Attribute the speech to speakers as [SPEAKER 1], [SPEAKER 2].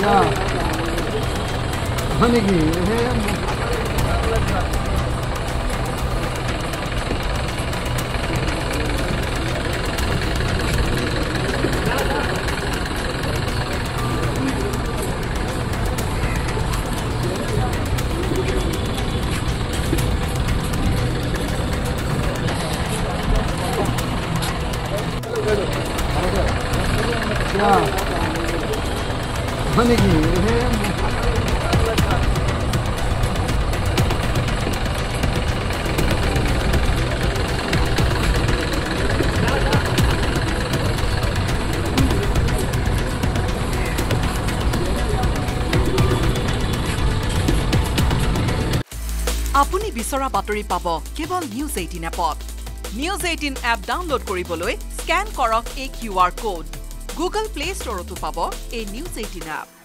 [SPEAKER 1] আপুনি বিচৰা বাতৰি পাব কেৱল News 18 এপত News 18 এপ ডাউনলোড কৰিবলৈ স্ক্যান কৰক এই QR code Google Play Store তো পাব এই News 18 এপ